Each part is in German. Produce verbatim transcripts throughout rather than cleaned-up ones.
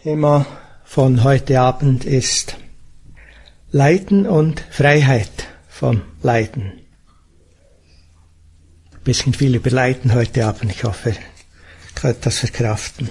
Thema von heute Abend ist Leiden und Freiheit vom Leiden. Ein bisschen viel über Leiden heute Abend. Ich hoffe, ihr könnt das verkraften.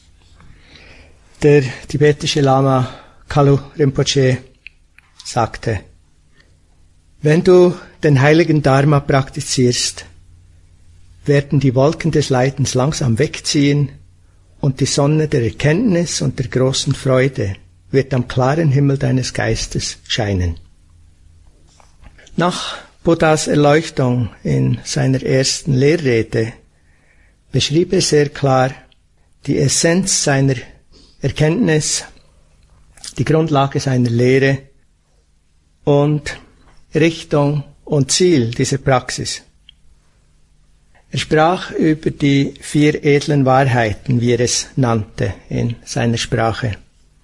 Der tibetische Lama Kalu Rinpoche sagte, wenn du den heiligen Dharma praktizierst, werden die Wolken des Leidens langsam wegziehen und die Sonne der Erkenntnis und der großen Freude wird am klaren Himmel deines Geistes scheinen. Nach Buddhas Erleuchtung in seiner ersten Lehrrede beschrieb er sehr klar die Essenz seiner Erkenntnis, die Grundlage seiner Lehre und Richtung und Ziel dieser Praxis. Er sprach über die vier edlen Wahrheiten, wie er es nannte in seiner Sprache.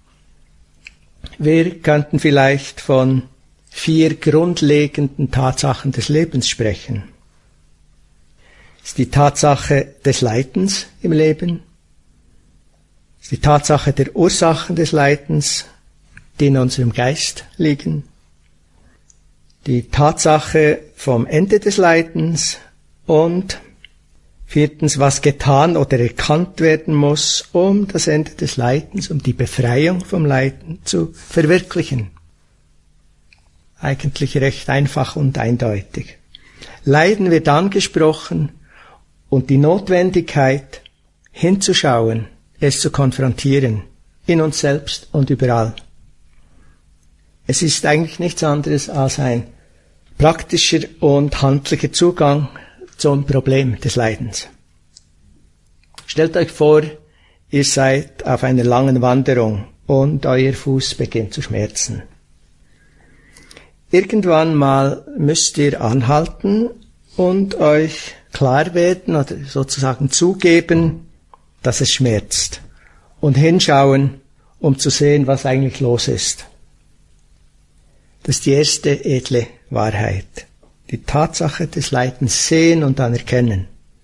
Wir könnten vielleicht von vier grundlegenden Tatsachen des Lebens sprechen. Es ist die Tatsache des Leidens im Leben, es ist die Tatsache der Ursachen des Leidens, die in unserem Geist liegen, die Tatsache vom Ende des Leidens und viertens, was getan oder erkannt werden muss, um das Ende des Leidens, um die Befreiung vom Leiden zu verwirklichen. Eigentlich recht einfach und eindeutig. Leiden wird angesprochen und die Notwendigkeit, hinzuschauen, es zu konfrontieren, in uns selbst und überall. Es ist eigentlich nichts anderes als ein praktischer und handlicher Zugang zum Problem des Leidens. Stellt euch vor, ihr seid auf einer langen Wanderung und euer Fuß beginnt zu schmerzen. Irgendwann mal müsst ihr anhalten und euch klar werden oder sozusagen zugeben, dass es schmerzt und hinschauen, um zu sehen, was eigentlich los ist. Das ist die erste edle Wahrheit. Die Tatsache des Leidens sehen und anerkennen.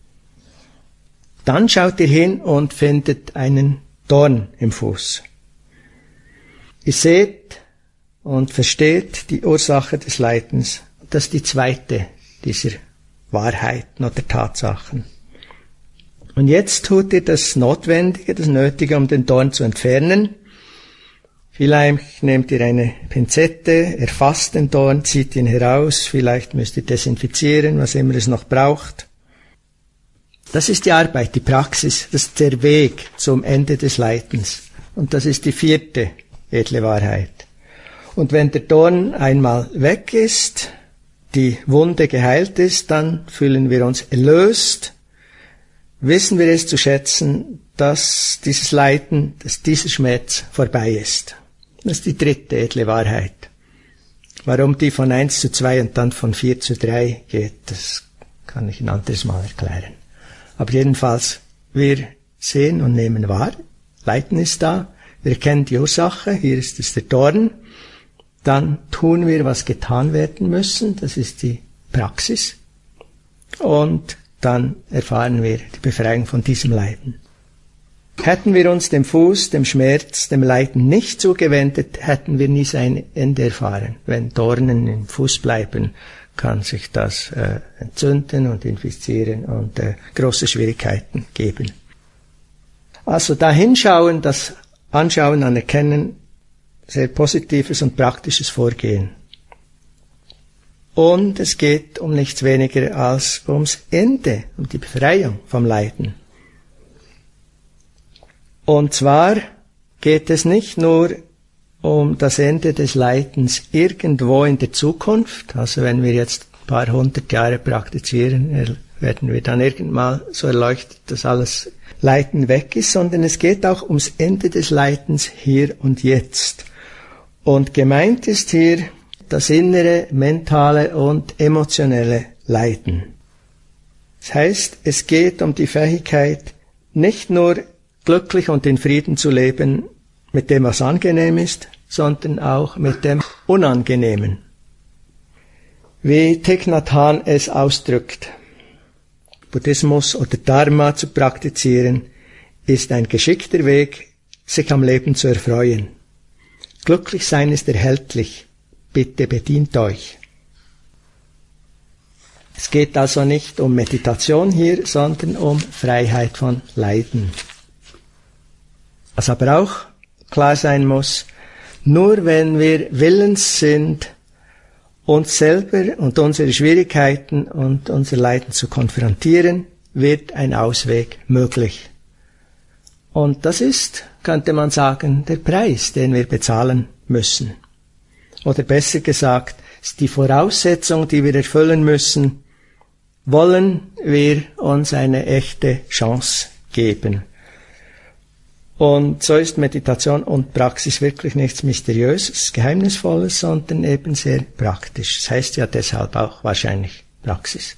Dann schaut ihr hin und findet einen Dorn im Fuß. Ihr seht und versteht die Ursache des Leidens. Das ist die zweite dieser Wahrheiten oder Tatsachen. Und jetzt tut ihr das Notwendige, das Nötige, um den Dorn zu entfernen. Vielleicht nehmt ihr eine Pinzette, erfasst den Dorn, zieht ihn heraus, vielleicht müsst ihr desinfizieren, was immer es noch braucht. Das ist die Arbeit, die Praxis, das ist der Weg zum Ende des Leidens. Und das ist die vierte edle Wahrheit. Und wenn der Dorn einmal weg ist, die Wunde geheilt ist, dann fühlen wir uns erlöst, wissen wir es zu schätzen, dass dieses Leiden, dass dieser Schmerz vorbei ist. Das ist die dritte edle Wahrheit. Warum die von eins zu zwei und dann von vier zu drei geht, das kann ich ein anderes Mal erklären. Aber jedenfalls, wir sehen und nehmen wahr, Leiden ist da, wir erkennen die Ursache, hier ist es der Dorn, dann tun wir, was getan werden müssen, das ist die Praxis, und dann erfahren wir die Befreiung von diesem Leiden. Hätten wir uns dem Fuß, dem Schmerz, dem Leiden nicht zugewendet, hätten wir nie sein Ende erfahren. Wenn Dornen im Fuß bleiben, kann sich das äh, entzünden und infizieren und äh, große Schwierigkeiten geben. Also da hinschauen, das Anschauen, Anerkennen, sehr positives und praktisches Vorgehen. Und es geht um nichts weniger als ums Ende, um die Befreiung vom Leiden. Und zwar geht es nicht nur um das Ende des Leidens irgendwo in der Zukunft, also wenn wir jetzt ein paar hundert Jahre praktizieren, werden wir dann irgendwann so erleuchtet, dass alles Leiden weg ist, sondern es geht auch ums Ende des Leidens hier und jetzt. Und gemeint ist hier das innere, mentale und emotionelle Leiden. Das heißt, es geht um die Fähigkeit, nicht nur glücklich und in Frieden zu leben mit dem, was angenehm ist, sondern auch mit dem Unangenehmen. Wie Thich Nhat Hanh es ausdrückt, Buddhismus oder Dharma zu praktizieren, ist ein geschickter Weg, sich am Leben zu erfreuen. Glücklich sein ist erhältlich. Bitte bedient euch. Es geht also nicht um Meditation hier, sondern um Freiheit von Leiden. Was aber auch klar sein muss, nur wenn wir willens sind, uns selber und unsere Schwierigkeiten und unser Leiden zu konfrontieren, wird ein Ausweg möglich. Und das ist, könnte man sagen, der Preis, den wir bezahlen müssen. Oder besser gesagt, ist die Voraussetzung, die wir erfüllen müssen, wollen wir uns eine echte Chance geben. Und so ist Meditation und Praxis wirklich nichts Mysteriöses, Geheimnisvolles, sondern eben sehr praktisch. Das heißt ja deshalb auch wahrscheinlich Praxis.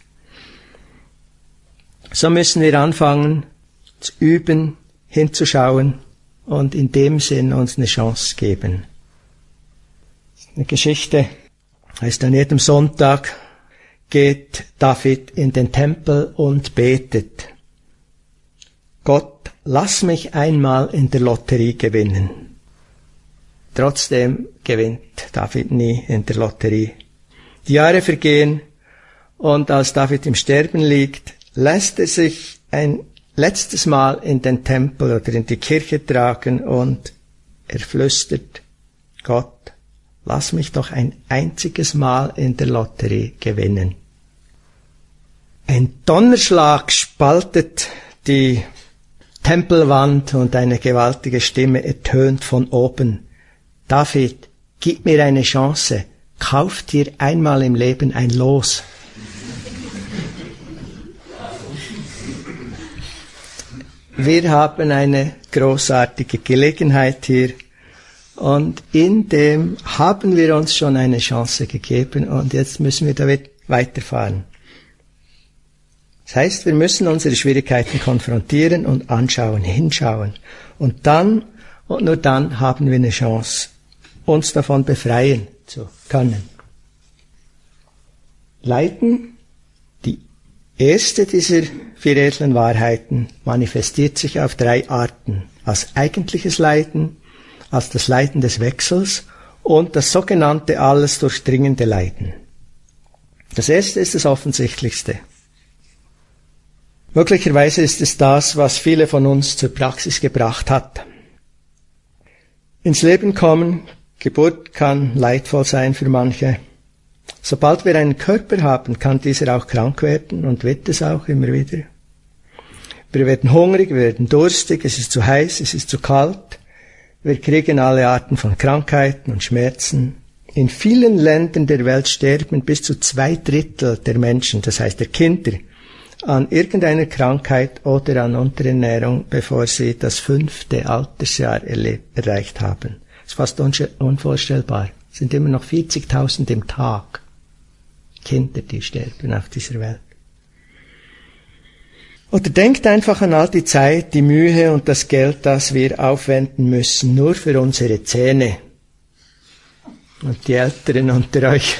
So müssen wir anfangen zu üben, hinzuschauen und in dem Sinn uns eine Chance geben. Eine Geschichte heißt, an jedem Sonntag geht David in den Tempel und betet: Gott, lass mich einmal in der Lotterie gewinnen. Trotzdem gewinnt David nie in der Lotterie. Die Jahre vergehen und als David im Sterben liegt, lässt er sich ein letztes Mal in den Tempel oder in die Kirche tragen und er flüstert: Gott, lass mich doch ein einziges Mal in der Lotterie gewinnen. Ein Donnerschlag spaltet die Tempelwand und eine gewaltige Stimme ertönt von oben: David, gib mir eine Chance, kauf dir einmal im Leben ein Los. Wir haben eine großartige Gelegenheit hier und in dem haben wir uns schon eine Chance gegeben und jetzt müssen wir damit weiterfahren. Das heißt, wir müssen unsere Schwierigkeiten konfrontieren und anschauen, hinschauen. Und dann, und nur dann, haben wir eine Chance, uns davon befreien zu können. Leiden, die erste dieser vier edlen Wahrheiten, manifestiert sich auf drei Arten. Als eigentliches Leiden, als das Leiden des Wechsels und das sogenannte alles durchdringende Leiden. Das erste ist das Offensichtlichste. Möglicherweise ist es das, was viele von uns zur Praxis gebracht hat. Ins Leben kommen, Geburt kann leidvoll sein für manche. Sobald wir einen Körper haben, kann dieser auch krank werden und wird es auch immer wieder. Wir werden hungrig, wir werden durstig, es ist zu heiß, es ist zu kalt. Wir kriegen alle Arten von Krankheiten und Schmerzen. In vielen Ländern der Welt sterben bis zu zwei Drittel der Menschen, das heißt der Kinder, an irgendeiner Krankheit oder an Unterernährung, bevor sie das fünfte Altersjahr erreicht haben. Das ist fast unvorstellbar. Es sind immer noch vierzigtausend im Tag Kinder, die sterben auf dieser Welt. Oder denkt einfach an all die Zeit, die Mühe und das Geld, das wir aufwenden müssen, nur für unsere Zähne. Und die Älteren unter euch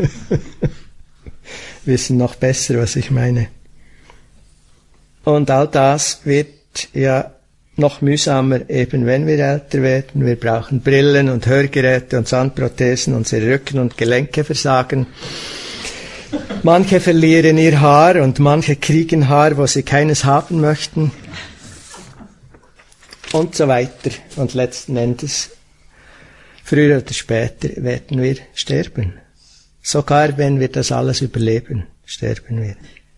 wissen noch besser, was ich meine. Und all das wird ja noch mühsamer, eben wenn wir älter werden. Wir brauchen Brillen und Hörgeräte und Zahnprothesen, unsere Rücken und Gelenke versagen. Manche verlieren ihr Haar und manche kriegen Haar, wo sie keines haben möchten. Und so weiter. Und letzten Endes, früher oder später, werden wir sterben. Sogar wenn wir das alles überleben, sterben wir.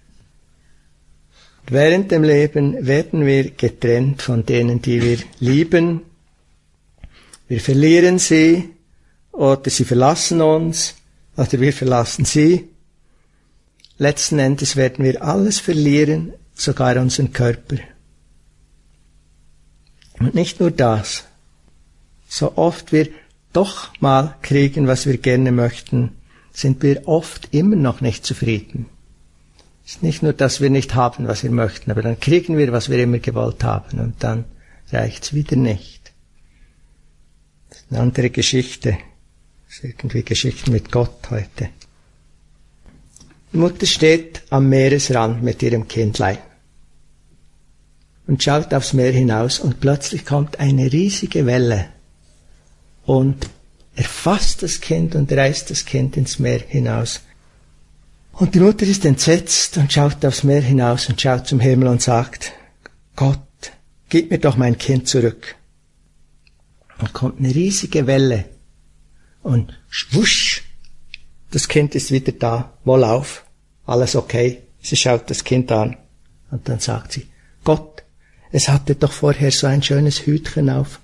Während dem Leben werden wir getrennt von denen, die wir lieben. Wir verlieren sie oder sie verlassen uns oder wir verlassen sie. Letzten Endes werden wir alles verlieren, sogar unseren Körper. Und nicht nur das. So oft wir doch mal kriegen, was wir gerne möchten, sind wir oft immer noch nicht zufrieden. Es ist nicht nur, dass wir nicht haben, was wir möchten, aber dann kriegen wir, was wir immer gewollt haben und dann reicht's wieder nicht. Das ist eine andere Geschichte. Das ist irgendwie Geschichten mit Gott heute. Die Mutter steht am Meeresrand mit ihrem Kindlein. und schaut aufs Meer hinaus und plötzlich kommt eine riesige Welle und erfasst das Kind und reißt das Kind ins Meer hinaus. Und die Mutter ist entsetzt und schaut aufs Meer hinaus und schaut zum Himmel und sagt, Gott, gib mir doch mein Kind zurück. Und kommt eine riesige Welle und schwusch, das Kind ist wieder da, wohlauf, alles okay. Sie schaut das Kind an und dann sagt sie, Gott, es hatte doch vorher so ein schönes Hütchen auf.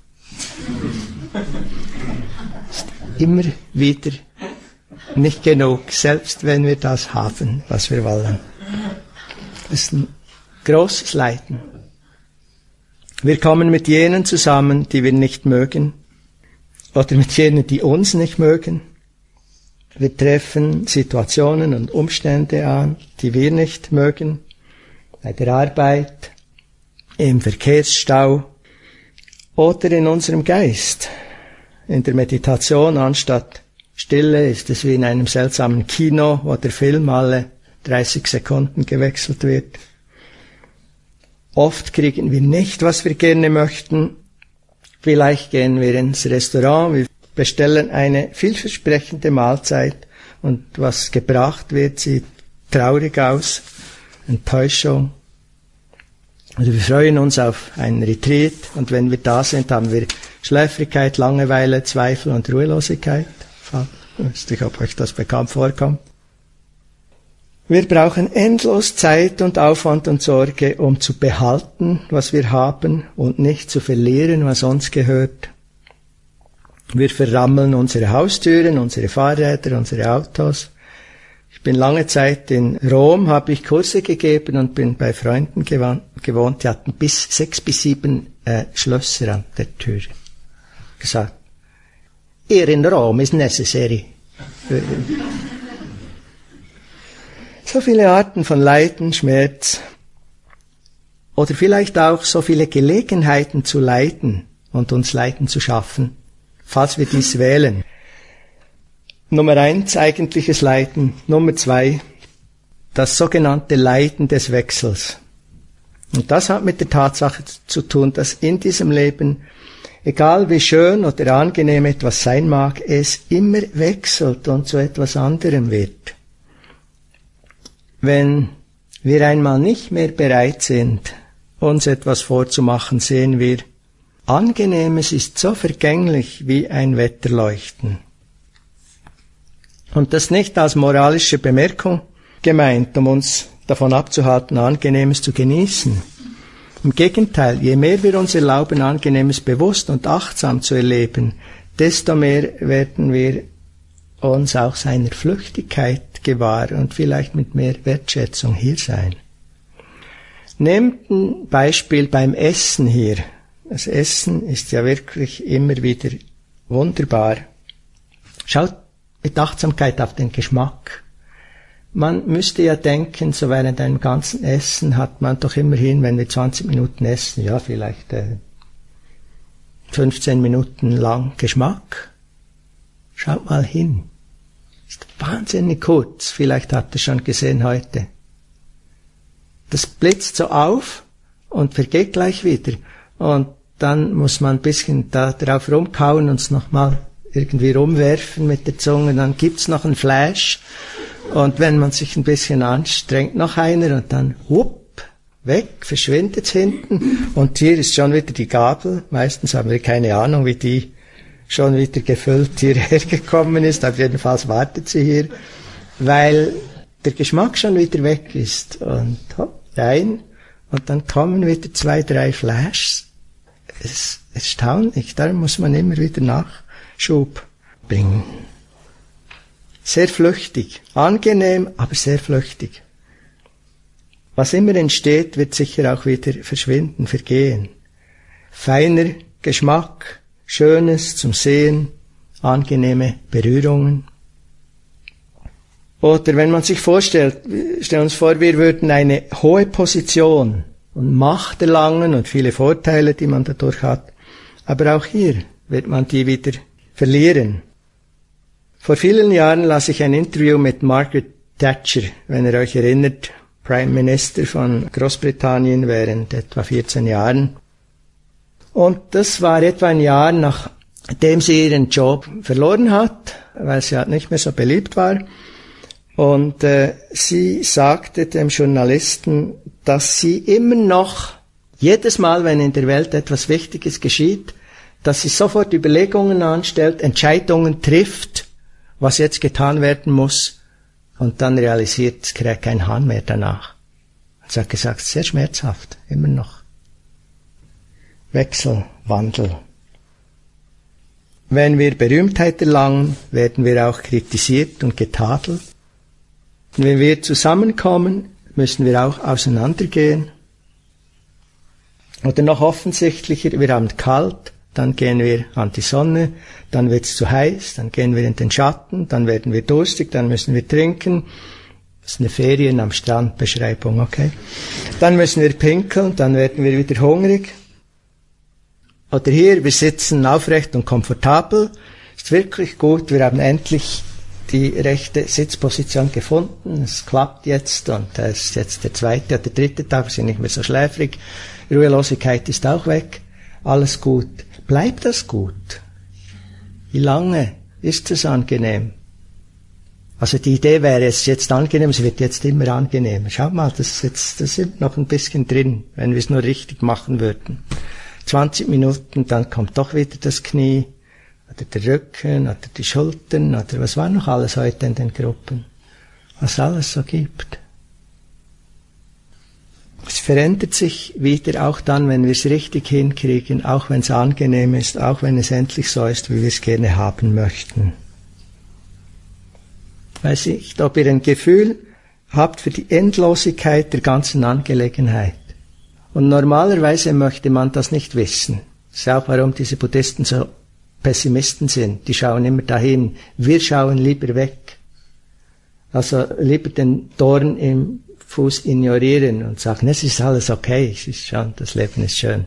Ist immer wieder nicht genug, selbst wenn wir das haben, was wir wollen. Das ist ein großes Leiden. Wir kommen mit jenen zusammen, die wir nicht mögen, oder mit jenen, die uns nicht mögen. Wir treffen Situationen und Umstände an, die wir nicht mögen, bei der Arbeit, im Verkehrsstau oder in unserem Geist. In der Meditation anstatt Stille ist es wie in einem seltsamen Kino, wo der Film alle dreißig Sekunden gewechselt wird. Oft kriegen wir nicht, was wir gerne möchten. Vielleicht gehen wir ins Restaurant, wir bestellen eine vielversprechende Mahlzeit und was gebracht wird, sieht traurig aus, Enttäuschung. Also wir freuen uns auf einen Retreat und wenn wir da sind, haben wir Schläfrigkeit, Langeweile, Zweifel und Ruhelosigkeit. Ich weiß nicht, ob euch das bekannt vorkommt. Wir brauchen endlos Zeit und Aufwand und Sorge, um zu behalten, was wir haben und nicht zu verlieren, was uns gehört. Wir verrammeln unsere Haustüren, unsere Fahrräder, unsere Autos. Ich bin lange Zeit in Rom, habe ich Kurse gegeben und bin bei Freunden gewohnt, die hatten bis sechs bis sieben äh, Schlösser an der Tür. Gesagt, here in Rome is necessary. So viele Arten von Leiden, Schmerz oder vielleicht auch so viele Gelegenheiten zu leiden und uns Leiden zu schaffen, falls wir dies wählen. Nummer eins, eigentliches Leiden. Nummer zwei, das sogenannte Leiden des Wechsels. Und das hat mit der Tatsache zu tun, dass in diesem Leben, egal wie schön oder angenehm etwas sein mag, es immer wechselt und zu etwas anderem wird. Wenn wir einmal nicht mehr bereit sind, uns etwas vorzumachen, sehen wir, Angenehmes ist so vergänglich wie ein Wetterleuchten. Und das nicht als moralische Bemerkung gemeint, um uns davon abzuhalten, Angenehmes zu genießen. Im Gegenteil, je mehr wir uns erlauben, Angenehmes bewusst und achtsam zu erleben, desto mehr werden wir uns auch seiner Flüchtigkeit gewahr und vielleicht mit mehr Wertschätzung hier sein. Nehmt ein Beispiel beim Essen hier. Das Essen ist ja wirklich immer wieder wunderbar. Schaut mit Achtsamkeit auf den Geschmack. Man müsste ja denken, so während einem ganzen Essen hat man doch immerhin, wenn wir zwanzig Minuten essen, ja vielleicht äh, fünfzehn Minuten lang Geschmack. Schaut mal hin. Ist wahnsinnig kurz. Vielleicht habt ihr schon gesehen heute. Das blitzt so auf und vergeht gleich wieder. Und dann muss man ein bisschen da drauf rumkauen und es nochmal irgendwie rumwerfen mit der Zunge. Dann gibt's noch einen Flash. Und wenn man sich ein bisschen anstrengt, noch einer und dann, whoop, weg, verschwindet's hinten. Und hier ist schon wieder die Gabel. Meistens haben wir keine Ahnung, wie die schon wieder gefüllt hierher gekommen ist. Auf jeden Fall wartet sie hier, weil der Geschmack schon wieder weg ist. Und hopp, rein. Und dann kommen wieder zwei, drei Flashs. Es ist erstaunlich. Darum muss man immer wieder Nachschub bringen. Sehr flüchtig. Angenehm, aber sehr flüchtig. Was immer entsteht, wird sicher auch wieder verschwinden, vergehen. Feiner Geschmack, Schönes zum Sehen, angenehme Berührungen. Oder wenn man sich vorstellt, stellen wir uns vor, wir würden eine hohe Position und Macht erlangen und viele Vorteile, die man dadurch hat. Aber auch hier wird man die wieder verlieren. Vor vielen Jahren las ich ein Interview mit Margaret Thatcher, wenn ihr euch erinnert, Prime Minister von Großbritannien während etwa vierzehn Jahren. Und das war etwa ein Jahr, nachdem sie ihren Job verloren hat, weil sie halt nicht mehr so beliebt war. Und äh, sie sagte dem Journalisten, dass sie immer noch, jedes Mal, wenn in der Welt etwas Wichtiges geschieht, dass sie sofort Überlegungen anstellt, Entscheidungen trifft, was jetzt getan werden muss, und dann realisiert, es kriegt kein Hahn mehr danach. Und sie hat gesagt, sehr schmerzhaft, immer noch. Wechsel, Wandel. Wenn wir Berühmtheit erlangen, werden wir auch kritisiert und getadelt. Und wenn wir zusammenkommen, müssen wir auch auseinandergehen. Oder noch offensichtlicher, wir haben kalt, dann gehen wir an die Sonne, dann wird's zu heiß, dann gehen wir in den Schatten, dann werden wir durstig, dann müssen wir trinken. Das ist eine Ferien am Strand Beschreibung, okay? Dann müssen wir pinkeln, dann werden wir wieder hungrig. Oder hier, wir sitzen aufrecht und komfortabel, ist wirklich gut, wir haben endlich die rechte Sitzposition gefunden, es klappt jetzt und es ist jetzt der zweite oder dritte Tag, wir sind nicht mehr so schläfrig, Ruhelosigkeit ist auch weg, alles gut. Bleibt das gut? Wie lange ist es angenehm? Also die Idee wäre, es ist jetzt angenehm, es wird jetzt immer angenehmer. Schau mal, das ist jetzt, das ist noch ein bisschen drin, wenn wir es nur richtig machen würden. zwanzig Minuten, dann kommt doch wieder das Knie, oder der Rücken, oder die Schultern, oder was war noch alles heute in den Gruppen? Was alles so gibt. Es verändert sich wieder auch dann, wenn wir es richtig hinkriegen, auch wenn es angenehm ist, auch wenn es endlich so ist, wie wir es gerne haben möchten. Weiß nicht, ob ihr ein Gefühl habt für die Endlosigkeit der ganzen Angelegenheit. Und normalerweise möchte man das nicht wissen. Das ist auch, warum diese Buddhisten so Pessimisten sind. Die schauen immer dahin. Wir schauen lieber weg. Also lieber den Dorn im Fuß ignorieren und sagen, es ist alles okay, es ist schon, das Leben ist schön.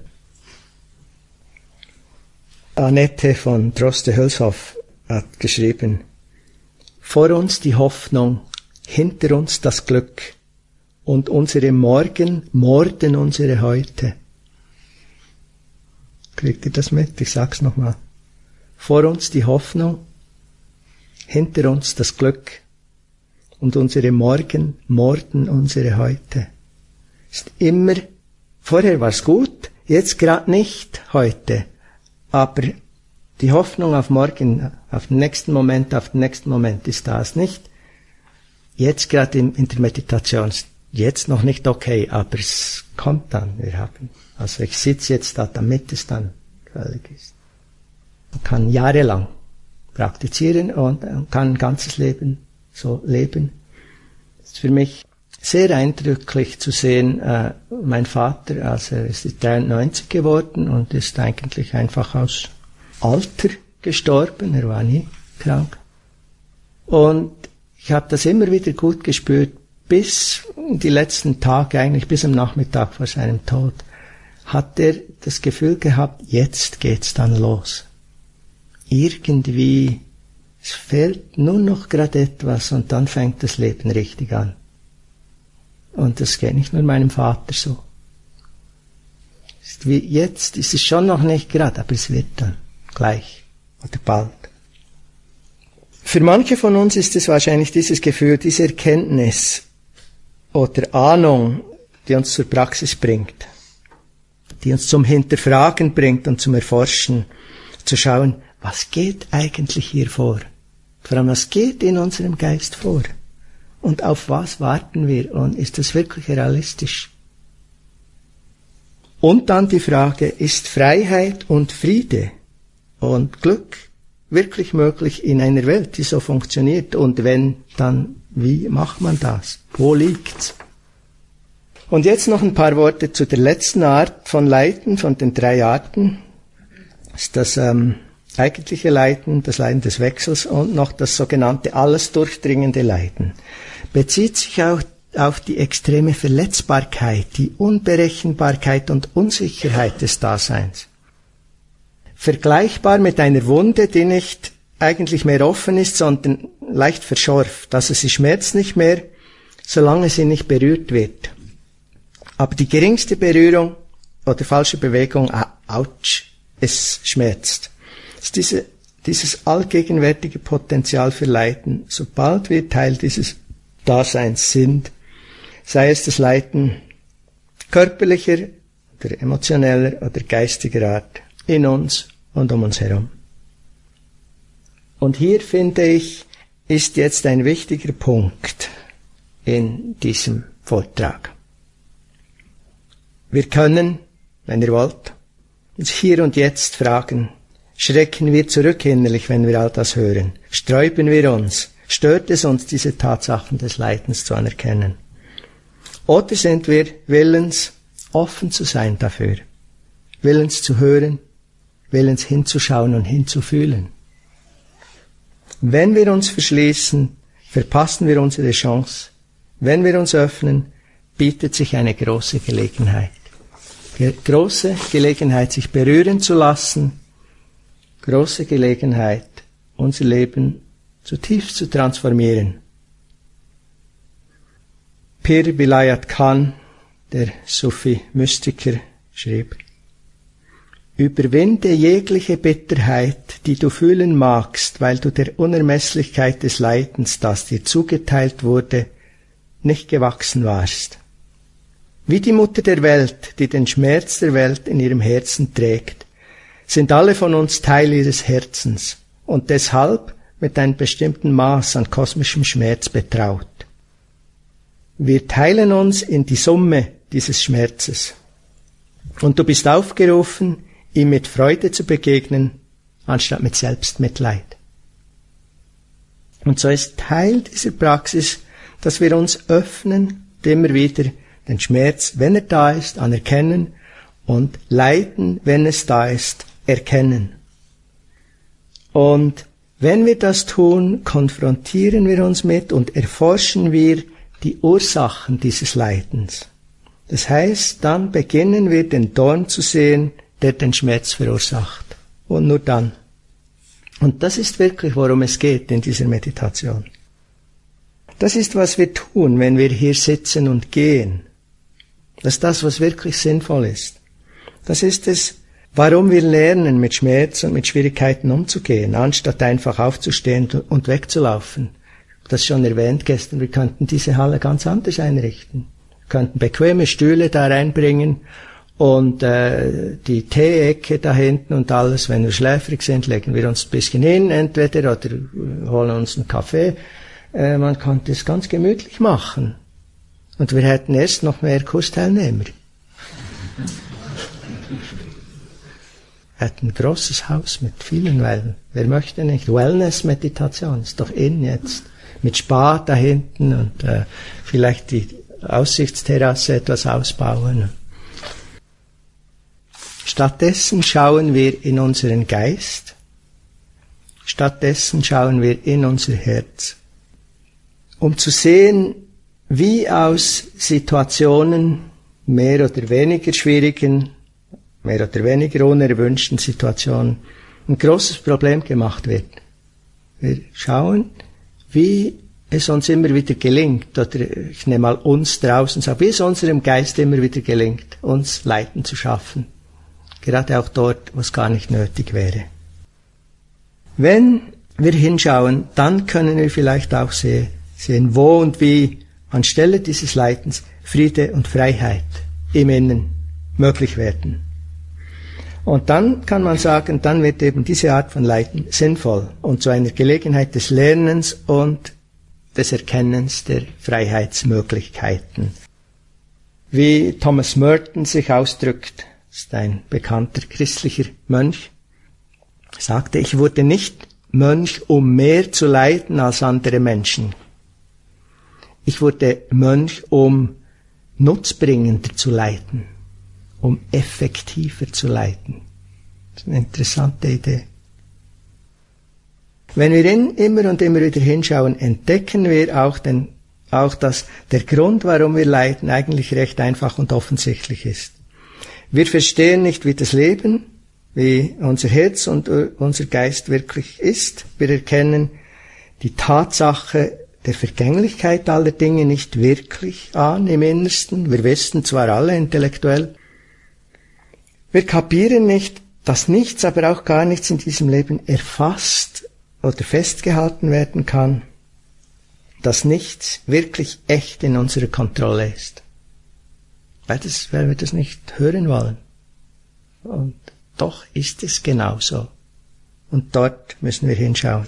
Annette von Droste-Hülshoff hat geschrieben, vor uns die Hoffnung, hinter uns das Glück und unsere Morgen morden unsere Heute. Kriegt ihr das mit? Ich sag's nochmal. Vor uns die Hoffnung, hinter uns das Glück und unsere Morgen morden unsere Heute. Ist immer, vorher war's gut, jetzt gerade nicht heute, aber die Hoffnung auf morgen, auf den nächsten Moment, auf den nächsten Moment ist das nicht. Jetzt gerade in, in der Meditation, jetzt noch nicht okay, aber es kommt dann, wir haben, also ich sitze jetzt da, damit es dann völlig ist. Man kann jahrelang praktizieren und kann ein ganzes Leben so leben. Das ist für mich sehr eindrücklich zu sehen, äh, mein Vater, also er ist dreiundneunzig geworden und ist eigentlich einfach aus Alter gestorben, er war nie krank. Und ich habe das immer wieder gut gespürt, bis die letzten Tage, eigentlich bis am Nachmittag vor seinem Tod, hat er das Gefühl gehabt, jetzt geht's dann los. Irgendwie, es fehlt nur noch gerade etwas und dann fängt das Leben richtig an. Und das geht nicht nur meinem Vater so. Ist wie jetzt ist es schon noch nicht gerade, aber es wird dann gleich oder bald. Für manche von uns ist es wahrscheinlich dieses Gefühl, diese Erkenntnis oder Ahnung, die uns zur Praxis bringt, die uns zum Hinterfragen bringt und zum Erforschen, zu schauen, was geht eigentlich hier vor? Vor allem, was geht in unserem Geist vor? Und auf was warten wir? Und ist das wirklich realistisch? Und dann die Frage, ist Freiheit und Friede und Glück wirklich möglich in einer Welt, die so funktioniert? Und wenn, dann wie macht man das? Wo liegt's? Und jetzt noch ein paar Worte zu der letzten Art von Leiden, von den drei Arten. Das ist das ähm, eigentliche Leiden, das Leiden des Wechsels und noch das sogenannte alles durchdringende Leiden. Bezieht sich auch auf die extreme Verletzbarkeit, die Unberechenbarkeit und Unsicherheit des Daseins. Vergleichbar mit einer Wunde, die nicht eigentlich mehr offen ist, sondern leicht verschorft. Also sie schmerzt nicht mehr, solange sie nicht berührt wird. Aber die geringste Berührung oder falsche Bewegung, ouch, es schmerzt. Es ist diese, dieses allgegenwärtige Potenzial für Leiden, sobald wir Teil dieses Daseins sind, sei es das Leiden körperlicher oder emotioneller oder geistiger Art, in uns und um uns herum. Und hier, finde ich, ist jetzt ein wichtiger Punkt in diesem Vortrag. Wir können, wenn ihr wollt, uns hier und jetzt fragen, schrecken wir zurück innerlich, wenn wir all das hören? Sträuben wir uns? Stört es uns, diese Tatsachen des Leidens zu anerkennen? Oder sind wir willens, offen zu sein dafür? Willens zu hören? Willens hinzuschauen und hinzufühlen? Wenn wir uns verschließen, verpassen wir unsere Chance. Wenn wir uns öffnen, bietet sich eine große Gelegenheit. Große Gelegenheit, sich berühren zu lassen. Große Gelegenheit, unser Leben zutiefst zu transformieren. Pir Vilayat Khan, der Sufi-Mystiker, schrieb: Überwinde jegliche Bitterheit, die du fühlen magst, weil du der Unermesslichkeit des Leidens, das dir zugeteilt wurde, nicht gewachsen warst. Wie die Mutter der Welt, die den Schmerz der Welt in ihrem Herzen trägt, sind alle von uns Teil ihres Herzens und deshalb mit einem bestimmten Maß an kosmischem Schmerz betraut. Wir teilen uns in die Summe dieses Schmerzes. Und du bist aufgerufen, ihm mit Freude zu begegnen, anstatt mit Selbstmitleid. Und so ist Teil dieser Praxis, dass wir uns öffnen, immer wieder den Schmerz, wenn er da ist, anerkennen und Leiden, wenn es da ist, erkennen. Und wenn wir das tun, konfrontieren wir uns mit und erforschen wir die Ursachen dieses Leidens. Das heißt, dann beginnen wir den Dorn zu sehen, der den Schmerz verursacht. Und nur dann. Und das ist wirklich, worum es geht in dieser Meditation. Das ist, was wir tun, wenn wir hier sitzen und gehen. Das ist das, was wirklich sinnvoll ist. Das ist es, warum wir lernen, mit Schmerz und mit Schwierigkeiten umzugehen, anstatt einfach aufzustehen und wegzulaufen. Das schon erwähnt gestern, wir könnten diese Halle ganz anders einrichten. Wir könnten bequeme Stühle da reinbringen und äh, die Teeecke da hinten und alles. Wenn wir schläfrig sind, legen wir uns ein bisschen hin, entweder oder holen uns einen Kaffee. Äh, man könnte es ganz gemütlich machen. Und wir hätten erst noch mehr Kursteilnehmer. Wir hätten ein großes Haus mit vielen, weil wer möchte nicht? Wellness-Meditation ist doch in jetzt. Mit Spa da hinten und äh, vielleicht die Aussichtsterrasse etwas ausbauen. Stattdessen schauen wir in unseren Geist. Stattdessen schauen wir in unser Herz. Um zu sehen, wie aus Situationen, mehr oder weniger schwierigen, mehr oder weniger unerwünschten Situationen, ein großes Problem gemacht wird. Wir schauen, wie es uns immer wieder gelingt, oder ich nehme mal uns draußen, sage, wie es unserem Geist immer wieder gelingt, uns Leiden zu schaffen. Gerade auch dort, wo es gar nicht nötig wäre. Wenn wir hinschauen, dann können wir vielleicht auch sehen, sehen wo und wie anstelle dieses Leidens Friede und Freiheit im Innen möglich werden. Und dann kann man sagen, dann wird eben diese Art von Leiden sinnvoll und zu einer Gelegenheit des Lernens und des Erkennens der Freiheitsmöglichkeiten. Wie Thomas Merton sich ausdrückt, ist ein bekannter christlicher Mönch, sagte, ich wurde nicht Mönch, um mehr zu leiden als andere Menschen. Ich wurde Mönch, um nutzbringender zu leiden, um effektiver zu leiden. Das ist eine interessante Idee. Wenn wir in, immer und immer wieder hinschauen, entdecken wir auch, den, auch, dass der Grund, warum wir leiden, eigentlich recht einfach und offensichtlich ist. Wir verstehen nicht, wie das Leben, wie unser Herz und unser Geist wirklich ist. Wir erkennen die Tatsache der Vergänglichkeit aller Dinge nicht wirklich an im Innersten. Wir wissen zwar alle intellektuell, wir kapieren nicht, dass nichts, aber auch gar nichts in diesem Leben erfasst oder festgehalten werden kann, dass nichts wirklich echt in unserer Kontrolle ist. Weil, das, weil wir das nicht hören wollen. Und doch ist es genauso. Und dort müssen wir hinschauen.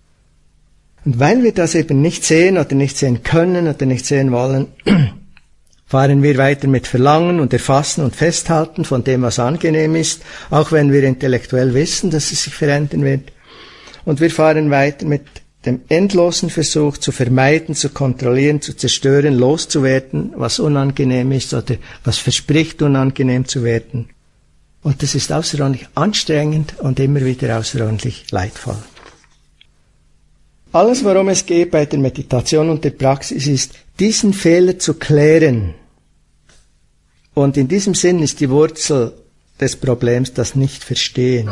Und weil wir das eben nicht sehen oder nicht sehen können oder nicht sehen wollen, fahren wir weiter mit Verlangen und Erfassen und Festhalten von dem, was angenehm ist, auch wenn wir intellektuell wissen, dass es sich verändern wird. Und wir fahren weiter mit dem endlosen Versuch zu vermeiden, zu kontrollieren, zu zerstören, loszuwerden, was unangenehm ist oder was verspricht, unangenehm zu werden. Und das ist außerordentlich anstrengend und immer wieder außerordentlich leidvoll. Alles, worum es geht bei der Meditation und der Praxis, ist, diesen Fehler zu klären. Und in diesem Sinn ist die Wurzel des Problems das Nicht-Verstehen.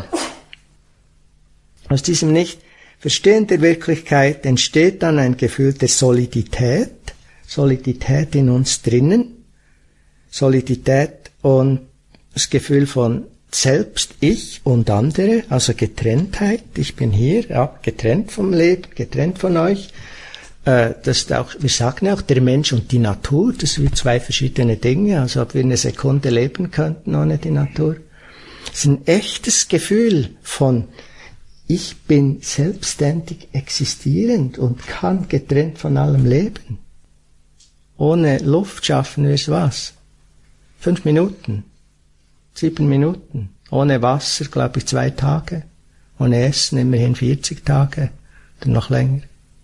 Aus diesem Nicht-Verstehen der Wirklichkeit entsteht dann ein Gefühl der Solidität, Solidität in uns drinnen, Solidität und das Gefühl von Selbst, ich und andere, also Getrenntheit. Ich bin hier, ja, getrennt vom Leben, getrennt von euch. Äh, das ist auch, wir sagen ja auch, der Mensch und die Natur, das sind zwei verschiedene Dinge, also ob wir eine Sekunde leben könnten ohne die Natur. Das ist ein echtes Gefühl von, ich bin selbstständig existierend und kann getrennt von allem leben. Ohne Luft schaffen wir es was? Fünf Minuten. Sieben Minuten. Ohne Wasser, glaube ich, zwei Tage. Ohne Essen immerhin vierzig Tage. Oder noch länger.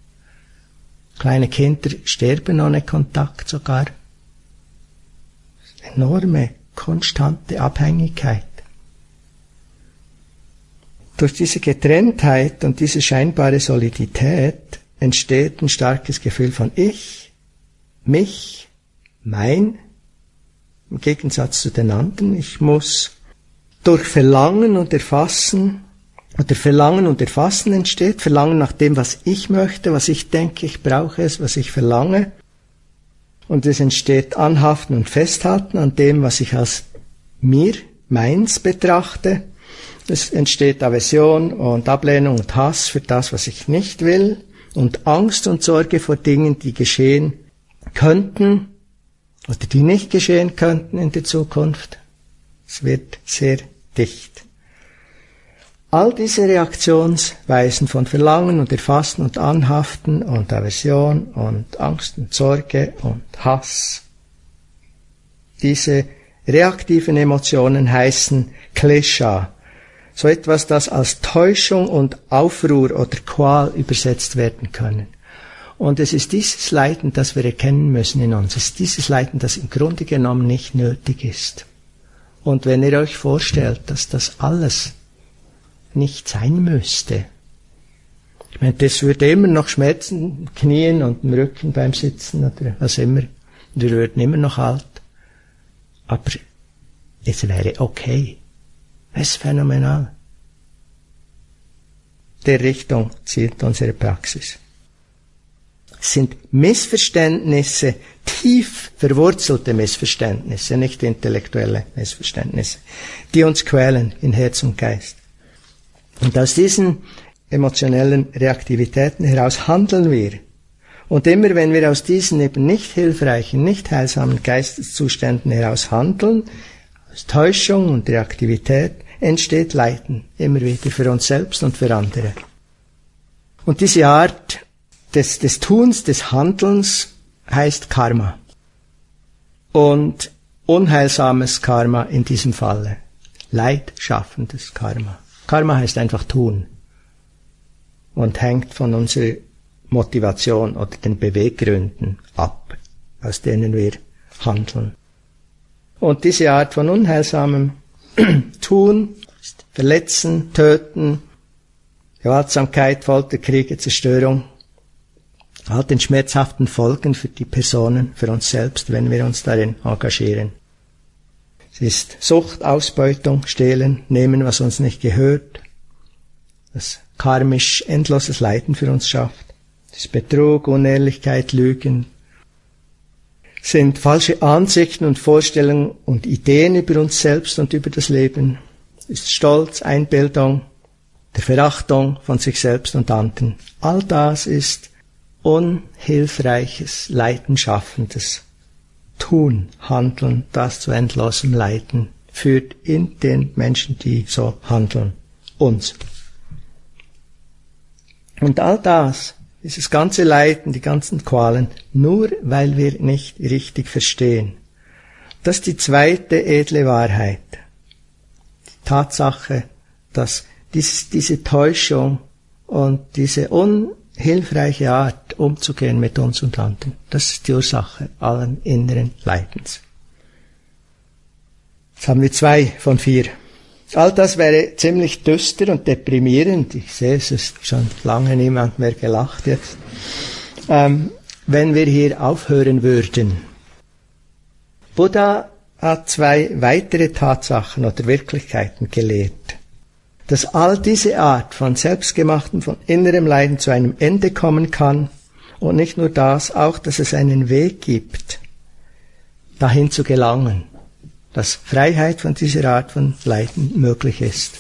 Kleine Kinder sterben ohne Kontakt sogar. Enorme, konstante Abhängigkeit. Durch diese Getrenntheit und diese scheinbare Solidität entsteht ein starkes Gefühl von Ich, mich, mein, im Gegensatz zu den anderen. Ich muss durch Verlangen und Erfassen, oder Verlangen und Erfassen entsteht, Verlangen nach dem, was ich möchte, was ich denke, ich brauche es, was ich verlange. Und es entsteht Anhaften und Festhalten an dem, was ich als mir, meins betrachte. Es entsteht Aversion und Ablehnung und Hass für das, was ich nicht will, und Angst und Sorge vor Dingen, die geschehen könnten, oder die nicht geschehen könnten in der Zukunft. Es wird sehr dicht. All diese Reaktionsweisen von Verlangen und Erfassen und Anhaften und Aversion und Angst und Sorge und Hass, diese reaktiven Emotionen heißen Klesha, so etwas, das als Täuschung und Aufruhr oder Qual übersetzt werden können. Und es ist dieses Leiden, das wir erkennen müssen in uns. Es ist dieses Leiden, das im Grunde genommen nicht nötig ist. Und wenn ihr euch vorstellt, dass das alles nicht sein müsste, ich meine, das würde immer noch schmerzen, im Knien und im Rücken beim Sitzen oder was immer. Und wir würden immer noch alt. Aber es wäre okay. Es ist phänomenal. Der Richtung zielt unsere Praxis. Es sind Missverständnisse, tief verwurzelte Missverständnisse, nicht intellektuelle Missverständnisse, die uns quälen in Herz und Geist. Und aus diesen emotionellen Reaktivitäten heraus handeln wir. Und immer wenn wir aus diesen eben nicht hilfreichen, nicht heilsamen Geisteszuständen heraus handeln, aus Täuschung und Reaktivität, entsteht Leiden, immer wieder für uns selbst und für andere. Und diese Art Des, des Tuns, des Handelns heißt Karma. Und unheilsames Karma in diesem Falle. Leidschaffendes Karma. Karma heißt einfach tun. Und hängt von unserer Motivation oder den Beweggründen ab, aus denen wir handeln. Und diese Art von unheilsamem Tun ist Verletzen, Töten, Gewaltsamkeit, Folter, Kriege, Zerstörung, all den schmerzhaften Folgen für die Personen, für uns selbst, wenn wir uns darin engagieren. Es ist Sucht, Ausbeutung, Stehlen, Nehmen, was uns nicht gehört, das karmisch endloses Leiden für uns schafft. Das ist Betrug, Unehrlichkeit, Lügen, sind falsche Ansichten und Vorstellungen und Ideen über uns selbst und über das Leben, ist Stolz, Einbildung, der Verachtung von sich selbst und anderen. All das ist unhilfreiches, leidenschaffendes Tun, Handeln, das zu endlosem Leiden führt in den Menschen, die so handeln, uns. Und all das, dieses ganze Leiden, die ganzen Qualen, nur weil wir nicht richtig verstehen. Das ist die zweite edle Wahrheit. Die Tatsache, dass dies, diese Täuschung und diese unhilfreiche Art umzugehen mit uns und anderen, das ist die Ursache allen inneren Leidens. Jetzt haben wir zwei von vier. All das wäre ziemlich düster und deprimierend. Ich sehe, es ist schon lange niemand mehr gelacht jetzt. Ähm, wenn wir hier aufhören würden. Buddha hat zwei weitere Tatsachen oder Wirklichkeiten gelehrt. Dass all diese Art von selbstgemachtem, von innerem Leiden zu einem Ende kommen kann. Und nicht nur das, auch, dass es einen Weg gibt, dahin zu gelangen. Dass Freiheit von dieser Art von Leiden möglich ist.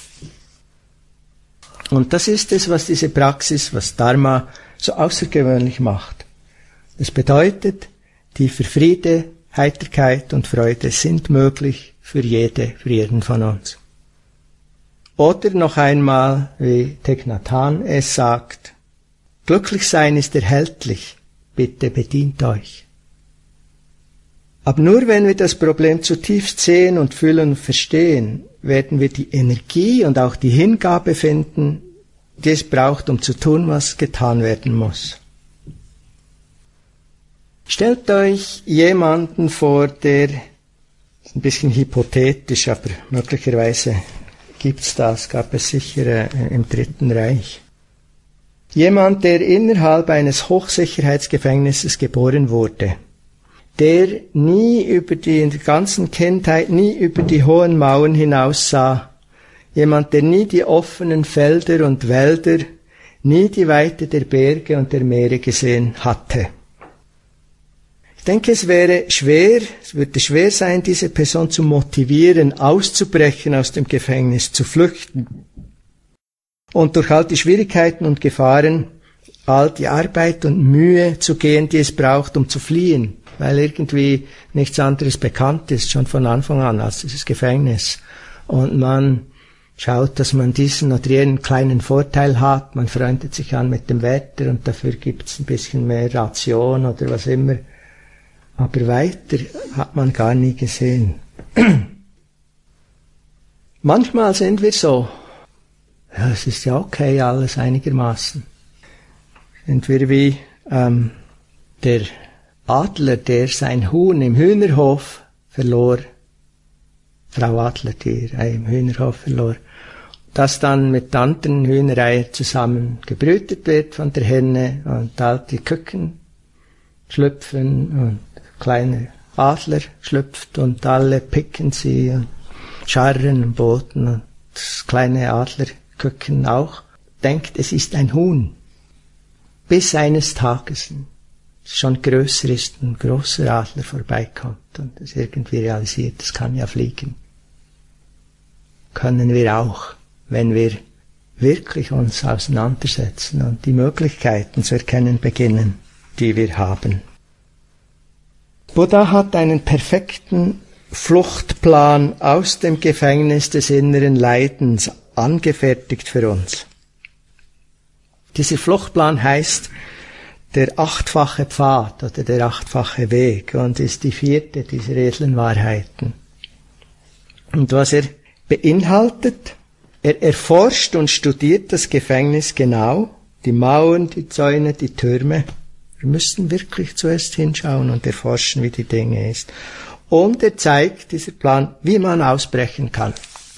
Und das ist es, was diese Praxis, was Dharma so außergewöhnlich macht. Es bedeutet, tiefer Friede, Heiterkeit und Freude sind möglich für jede, für jeden von uns. Oder noch einmal, wie Thich Nhat Hanh es sagt, glücklich sein ist erhältlich, bitte bedient euch. Aber nur wenn wir das Problem zutiefst sehen und fühlen und verstehen, werden wir die Energie und auch die Hingabe finden, die es braucht, um zu tun, was getan werden muss. Stellt euch jemanden vor, der, ist ein bisschen hypothetisch, aber möglicherweise gibt's das, gab es sicher äh, im Dritten Reich. Jemand, der innerhalb eines Hochsicherheitsgefängnisses geboren wurde, der nie über die, in der ganzen Kindheit, nie über die hohen Mauern hinaussah, jemand, der nie die offenen Felder und Wälder, nie die Weite der Berge und der Meere gesehen hatte. Ich denke, es wäre schwer, es würde schwer sein, diese Person zu motivieren, auszubrechen aus dem Gefängnis, zu flüchten. Und durch all die Schwierigkeiten und Gefahren, all die Arbeit und Mühe zu gehen, die es braucht, um zu fliehen, weil irgendwie nichts anderes bekannt ist, schon von Anfang an, als dieses Gefängnis. Und man schaut, dass man diesen oder jenen kleinen Vorteil hat, man freundet sich an mit dem Wetter und dafür gibt's ein bisschen mehr Ration oder was immer. Aber weiter hat man gar nie gesehen. Manchmal sind wir so, ja, es ist ja okay, alles einigermaßen. Sind wir wie ähm, der Adler, der sein Huhn im Hühnerhof verlor, Frau Adler, die äh, im Hühnerhof verlor, das dann mit anderen Hühnereiern zusammen gebrütet wird von der Henne und all die Küken schlüpfen und kleiner Adler schlüpft und alle picken sie und scharren und boten und das kleine Adlerküken auch denkt, es ist ein Huhn, bis eines Tages schon größer ist, ein großer Adler vorbeikommt und es irgendwie realisiert, es kann ja fliegen. Können wir auch, wenn wir wirklich uns auseinandersetzen und die Möglichkeiten zu erkennen beginnen, die wir haben. Buddha hat einen perfekten Fluchtplan aus dem Gefängnis des inneren Leidens angefertigt für uns. Dieser Fluchtplan heißt der achtfache Pfad oder der achtfache Weg und ist die vierte dieser edlen Wahrheiten. Und was er beinhaltet, er erforscht und studiert das Gefängnis genau, die Mauern, die Zäune, die Türme. Wir müssen wirklich zuerst hinschauen und erforschen, wie die Dinge ist. Und er zeigt, dieser Plan, wie man ausbrechen kann.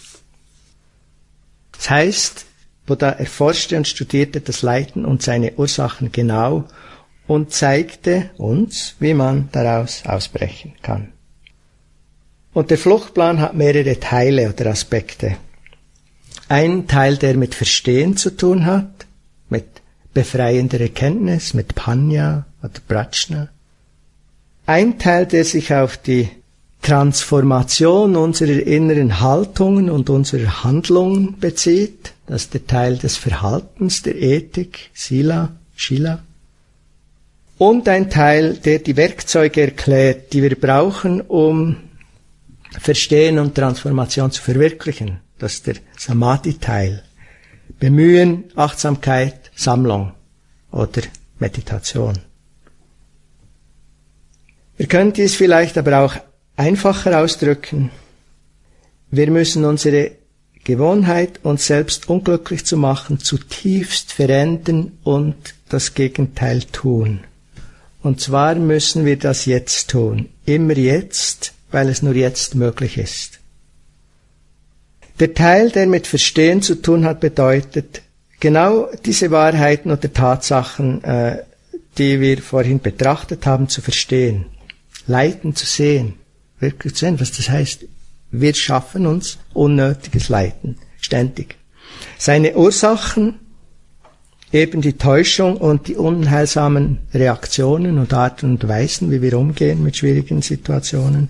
Das heißt, Buddha erforschte und studierte das Leiden und seine Ursachen genau und zeigte uns, wie man daraus ausbrechen kann. Und der Fluchtplan hat mehrere Teile oder Aspekte. Ein Teil, der mit Verstehen zu tun hat, mit befreiender Erkenntnis mit Panya oder Prajna. Ein Teil, der sich auf die Transformation unserer inneren Haltungen und unserer Handlungen bezieht. Das ist der Teil des Verhaltens, der Ethik, Sila, Shila. Und ein Teil, der die Werkzeuge erklärt, die wir brauchen, um Verstehen und Transformation zu verwirklichen. Das ist der Samadhi-Teil. Bemühen, Achtsamkeit, Sammlung oder Meditation. Wir können dies vielleicht aber auch einfacher ausdrücken. Wir müssen unsere Gewohnheit, uns selbst unglücklich zu machen, zutiefst verändern und das Gegenteil tun. Und zwar müssen wir das jetzt tun. Immer jetzt, weil es nur jetzt möglich ist. Der Teil, der mit Verstehen zu tun hat, bedeutet, genau diese Wahrheiten oder Tatsachen, äh, die wir vorhin betrachtet haben, zu verstehen. Leiden zu sehen. Wirklich zu sehen, was das heißt. Wir schaffen uns unnötiges Leiden. Ständig. Seine Ursachen, eben die Täuschung und die unheilsamen Reaktionen und Arten und Weisen, wie wir umgehen mit schwierigen Situationen.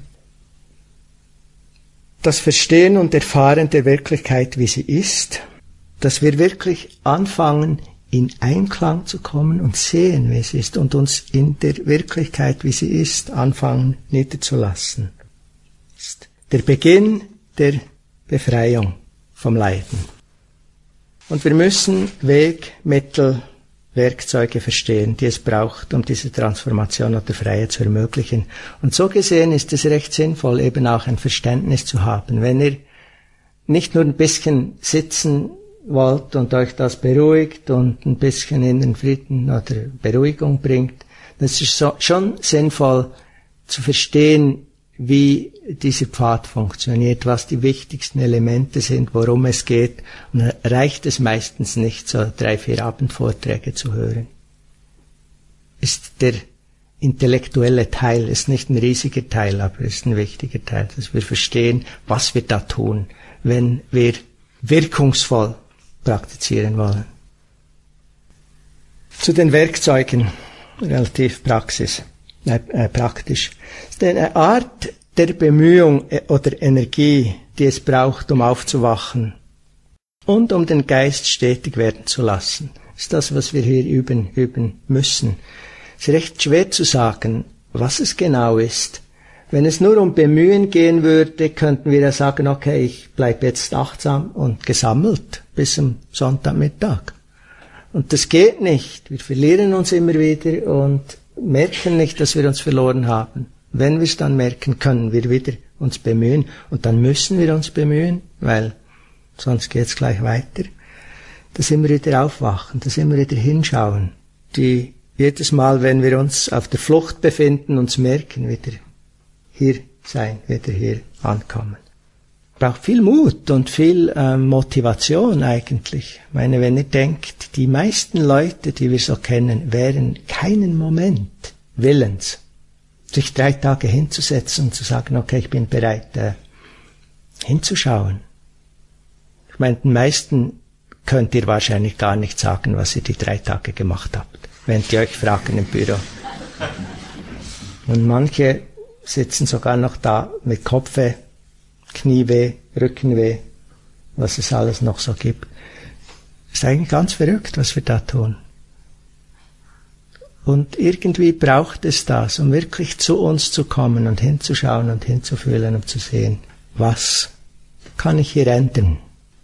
Das Verstehen und Erfahren der Wirklichkeit, wie sie ist, dass wir wirklich anfangen, in Einklang zu kommen und sehen, wie es ist, und uns in der Wirklichkeit, wie sie ist, anfangen niederzulassen. Das ist der Beginn der Befreiung vom Leiden. Und wir müssen Weg, Mittel, Werkzeuge verstehen, die es braucht, um diese Transformation oder Freiheit zu ermöglichen. Und so gesehen ist es recht sinnvoll, eben auch ein Verständnis zu haben. Wenn ihr nicht nur ein bisschen sitzen wollt und euch das beruhigt und ein bisschen inneren Frieden oder Beruhigung bringt, dann ist es so, schon sinnvoll zu verstehen, wie dieser Pfad funktioniert, was die wichtigsten Elemente sind, worum es geht. Und dann reicht es meistens nicht, so drei, vier Abendvorträge zu hören. Ist der intellektuelle Teil, ist nicht ein riesiger Teil, aber ist ein wichtiger Teil, dass wir verstehen, was wir da tun, wenn wir wirkungsvoll praktizieren wollen. Zu den Werkzeugen, relativ Praxis, äh, äh, praktisch. Es ist eine Art der Bemühung oder Energie, die es braucht, um aufzuwachen und um den Geist stetig werden zu lassen. Das ist das, was wir hier üben, üben müssen. Es ist recht schwer zu sagen, was es genau ist. Wenn es nur um Bemühen gehen würde, könnten wir ja sagen, okay, ich bleibe jetzt achtsam und gesammelt bis zum Sonntagmittag. Und das geht nicht. Wir verlieren uns immer wieder und merken nicht, dass wir uns verloren haben. Wenn wir es dann merken, können wir wieder uns bemühen. Und dann müssen wir uns bemühen, weil sonst geht es gleich weiter. Dass immer wieder aufwachen, dass immer wieder hinschauen. Die jedes Mal, wenn wir uns auf der Flucht befinden, uns merken, wieder hier sein, wieder hier ankommen. Braucht viel Mut und viel äh, Motivation eigentlich. Ich meine, wenn ihr denkt, die meisten Leute, die wir so kennen, wären keinen Moment willens, sich drei Tage hinzusetzen und zu sagen, okay, ich bin bereit, äh, hinzuschauen. Ich meine, den meisten könnt ihr wahrscheinlich gar nicht sagen, was ihr die drei Tage gemacht habt, wenn die euch fragen im Büro. Und manche sitzen sogar noch da mit Kopfweh, Knieweh, Rückenweh, was es alles noch so gibt. Ist eigentlich ganz verrückt, was wir da tun. Und irgendwie braucht es das, um wirklich zu uns zu kommen und hinzuschauen und hinzufühlen und zu sehen, was kann ich hier ändern?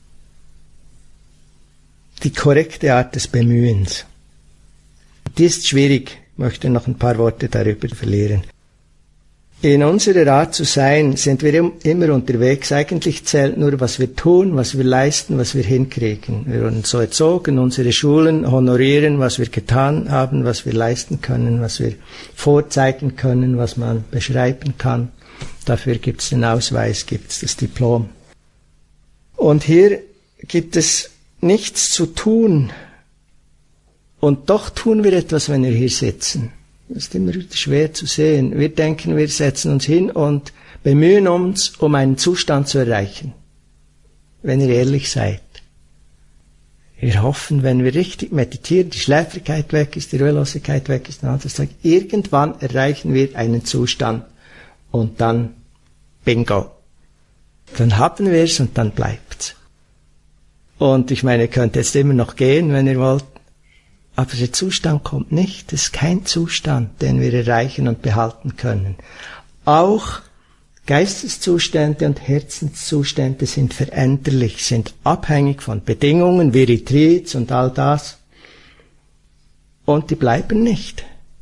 Die korrekte Art des Bemühens. Die ist schwierig. Ich möchte noch ein paar Worte darüber verlieren. In unserer Art zu sein, sind wir immer unterwegs. Eigentlich zählt nur, was wir tun, was wir leisten, was wir hinkriegen. Wir wurden so erzogen, unsere Schulen honorieren, was wir getan haben, was wir leisten können, was wir vorzeigen können, was man beschreiben kann. Dafür gibt es den Ausweis, gibt es das Diplom. Und hier gibt es nichts zu tun. Und doch tun wir etwas, wenn wir hier sitzen. Das ist immer schwer zu sehen. Wir denken, wir setzen uns hin und bemühen uns, um einen Zustand zu erreichen. Wenn ihr ehrlich seid. Wir hoffen, wenn wir richtig meditieren, die Schläfrigkeit weg ist, die Ruhelosigkeit weg ist, dann sagt, irgendwann erreichen wir einen Zustand und dann bingo. Dann haben wir es und dann bleibt's. Und ich meine, ihr könnt jetzt immer noch gehen, wenn ihr wollt, aber der Zustand kommt nicht. Das ist kein Zustand, den wir erreichen und behalten können. Auch Geisteszustände und Herzenszustände sind veränderlich, sind abhängig von Bedingungen wie Retreats und all das. Und die bleiben nicht.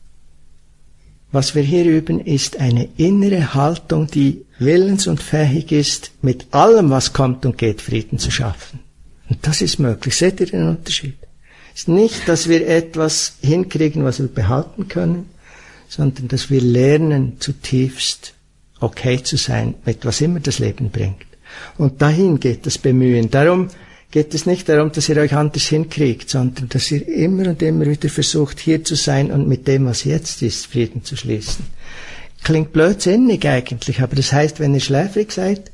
Was wir hier üben, ist eine innere Haltung, die willens- und fähig ist, mit allem, was kommt und geht, Frieden zu schaffen. Und das ist möglich. Seht ihr den Unterschied? Es ist nicht, dass wir etwas hinkriegen, was wir behalten können, sondern dass wir lernen, zutiefst okay zu sein, mit was immer das Leben bringt. Und dahin geht das Bemühen. Darum geht es nicht darum, dass ihr euch anders hinkriegt, sondern dass ihr immer und immer wieder versucht, hier zu sein und mit dem, was jetzt ist, Frieden zu schließen. Klingt blödsinnig eigentlich, aber das heißt, wenn ihr schläfrig seid,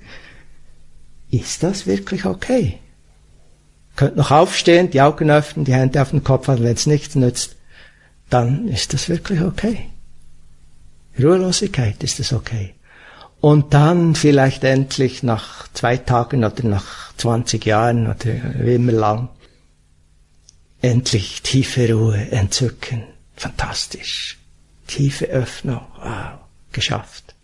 ist das wirklich okay? Ihr könnt noch aufstehen, die Augen öffnen, die Hände auf den Kopf halten, wenn es nichts nützt, dann ist das wirklich okay. Ruhelosigkeit ist das okay. Und dann vielleicht endlich nach zwei Tagen oder nach zwanzig Jahren oder wie immer lang, endlich tiefe Ruhe, Entzücken, fantastisch. Tiefe Öffnung, wow, geschafft.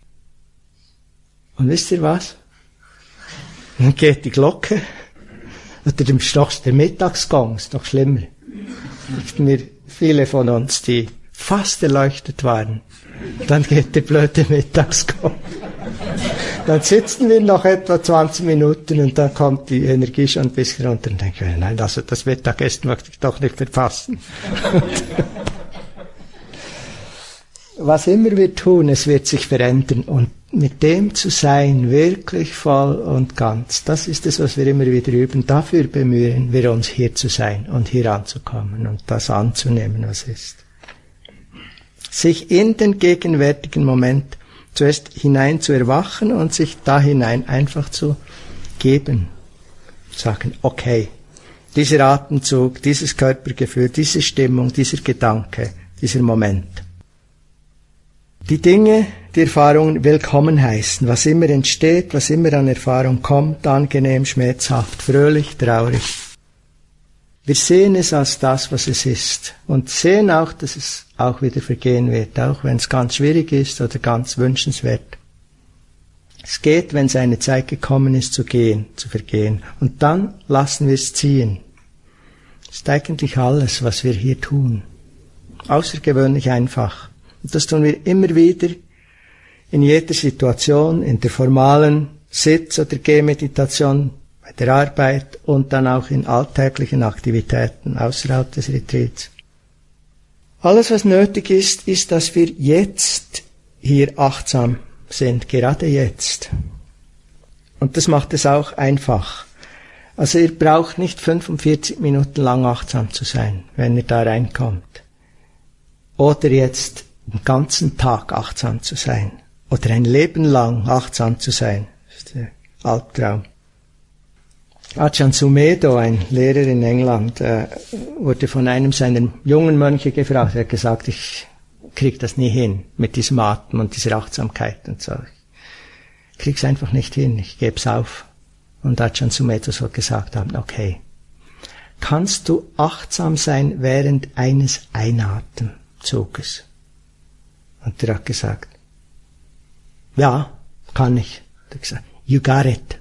Und wisst ihr was? Dann geht die Glocke, oder dem Stoß der Mittagsgong, ist noch schlimmer. Nicht mir viele von uns, die fast erleuchtet waren. Dann geht der blöde Mittagsgong. Dann sitzen wir noch etwa zwanzig Minuten und dann kommt die Energie schon ein bisschen runter und denke, nein, also das Mittagessen möchte ich doch nicht verpassen. Was immer wir tun, es wird sich verändern und mit dem zu sein, wirklich voll und ganz, das ist es, was wir immer wieder üben. Dafür bemühen wir uns, hier zu sein und hier anzukommen und das anzunehmen, was ist. Sich in den gegenwärtigen Moment zuerst hinein zu erwachen und sich da hinein einfach zu geben. Sagen, okay, dieser Atemzug, dieses Körpergefühl, diese Stimmung, dieser Gedanke, dieser Moment. Die Dinge, die Erfahrungen willkommen heißen, was immer entsteht, was immer an Erfahrung kommt, angenehm, schmerzhaft, fröhlich, traurig. Wir sehen es als das, was es ist und sehen auch, dass es auch wieder vergehen wird, auch wenn es ganz schwierig ist oder ganz wünschenswert. Es geht, wenn seine Zeit gekommen ist, zu gehen, zu vergehen. Und dann lassen wir es ziehen. Das ist eigentlich alles, was wir hier tun. Außergewöhnlich einfach. Und das tun wir immer wieder in jeder Situation, in der formalen Sitz- oder Gehmeditation, bei der Arbeit und dann auch in alltäglichen Aktivitäten außerhalb des Retreats. Alles, was nötig ist, ist, dass wir jetzt hier achtsam sind, gerade jetzt. Und das macht es auch einfach. Also ihr braucht nicht fünfundvierzig Minuten lang achtsam zu sein, wenn ihr da reinkommt. Oder jetzt den ganzen Tag achtsam zu sein. Oder ein Leben lang achtsam zu sein. Das ist der Albtraum. Ajahn Sumedho, ein Lehrer in England, äh, wurde von einem seiner jungen Mönche gefragt. Er hat gesagt, ich krieg das nie hin mit diesem Atem und dieser Achtsamkeit und so. Ich krieg's einfach nicht hin, ich geb's auf. Und Ajahn Sumedho soll gesagt haben, okay, kannst du achtsam sein während eines Einatemzuges? Und er hat gesagt, ja, kann ich. Er hat gesagt, you got it.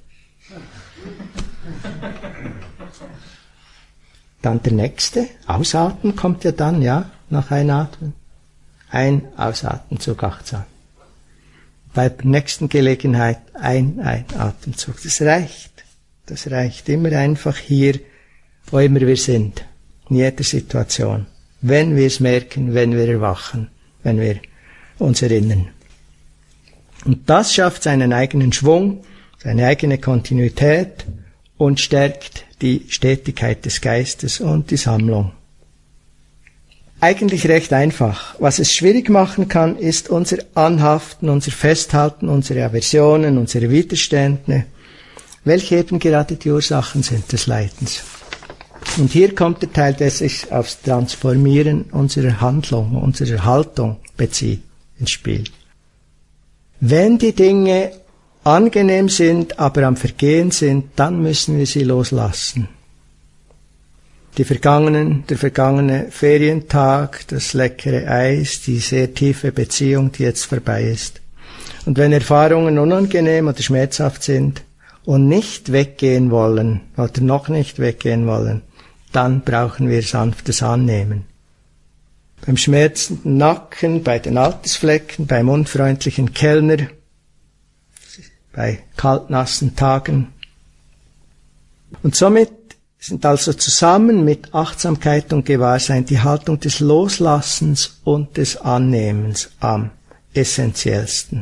Dann der nächste, Ausatmen kommt ja dann, ja, nach Einatmen. Ein Ausatemzug achtsam. Bei der nächsten Gelegenheit ein Einatemzug. Das reicht. Das reicht immer einfach hier, wo immer wir sind. In jeder Situation. Wenn wir es merken, wenn wir erwachen, wenn wir uns erinnern. Und das schafft seinen eigenen Schwung, seine eigene Kontinuität und stärkt die Stetigkeit des Geistes und die Sammlung. Eigentlich recht einfach. Was es schwierig machen kann, ist unser Anhaften, unser Festhalten, unsere Aversionen, unsere Widerstände, welche eben gerade die Ursachen sind des Leidens. Und hier kommt der Teil, der sich aufs Transformieren unserer Handlung, unserer Haltung bezieht, ins Spiel. Wenn die Dinge angenehm sind, aber am Vergehen sind, dann müssen wir sie loslassen. Die vergangenen, der vergangene Ferientag, das leckere Eis, die sehr tiefe Beziehung, die jetzt vorbei ist. Und wenn Erfahrungen unangenehm oder schmerzhaft sind und nicht weggehen wollen oder noch nicht weggehen wollen, dann brauchen wir sanftes Annehmen. Beim schmerzenden Nacken, bei den Altersflecken, beim unfreundlichen Kellner, bei kaltnassen Tagen. Und somit sind also zusammen mit Achtsamkeit und Gewahrsein die Haltung des Loslassens und des Annehmens am essentiellsten.